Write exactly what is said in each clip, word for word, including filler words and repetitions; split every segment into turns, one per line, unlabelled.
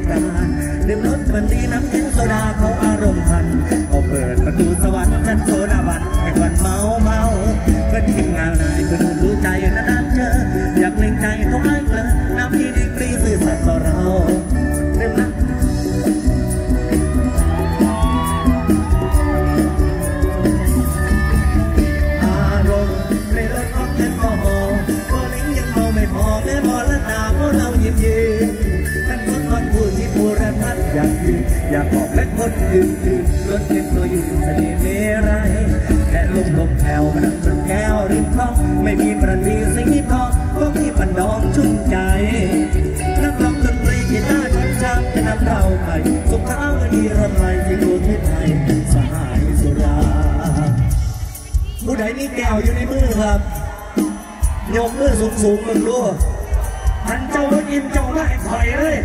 ตาดื่มรถมันดีน้ำแข็งโซดาเขาอารมณ์พันเขาเปิดประตูสวรรค์ฉันโซดาบันให้วันเมาเมาเพื่อนทีมงานนายเพื่อนรู้ใจนานๆเจออยากเล่นใจเขาให้เกลือน้ำที่ดีกรีสื่อสัตย์ต่อเราดื่มนะอารมณ์ในรถของแอลกอฮอล์พอลิ้นยังเมาไม่พอแม้พอละตาเพราะเรายิ้มยืนท่านคนคนพูดที่พูดรัดอยากยืนอยากบอกและคนยืนยืนรถเก็บตัวอยู่เสน่ห์เมรัยแค่ลมลมแผ่วมันจนแก้วริมคลองไม่มีประณีสิ่งที่พอก็มีปันดองชุ่มใจนักร้องดนตรีกีตาร์ชักชักจะนำเราไปสุขท้าวดีรำไรที่ประเทศไทยสหายสุราผู้ใดมีแก้วอยู่ในมือครับยกมือสูงสูงมึงรู้ท่านเจ้าไม่กินเจ้าไม่ถอยเลย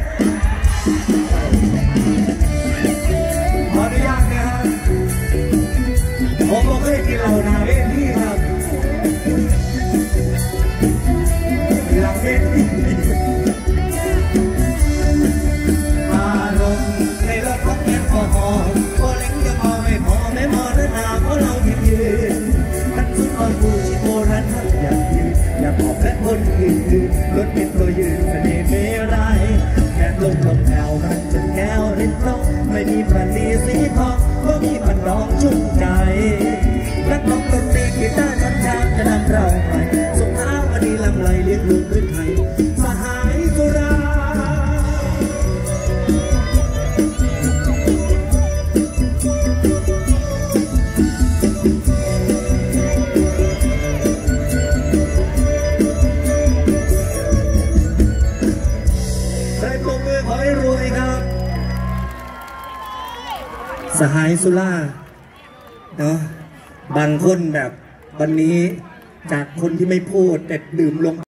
ขออนุญาตนะครับผมก็เคยกินเหล้านาเวทีครับหลังเวทีอารมณ์ในรถของแอลกอฮอล์พอเล็กยังพอไม่พอไม่พอเดินหน้าเพราะเรายืนยืนท่านสุดอ่อนผู้ชิโบราณท่านอยากยืนอยากบอกและคนยืนยืนรถเป็นตัวยืนเสน่ห์เมรัยแค่ลมลมแผ่วมันจนแก้วริมคลองไม่มีประณีสีทองก็มีปันดองชุ่มใจนักร้องดนตรีกีตาร์ชักชักจะนำเราไปสุขท้าวดีลำไรเลี้ยงลูกขึ้นไทยสหายสุราสหายสุราเนาะบางคนแบบวันนี้จากคนที่ไม่พูดแต่ดื่มลง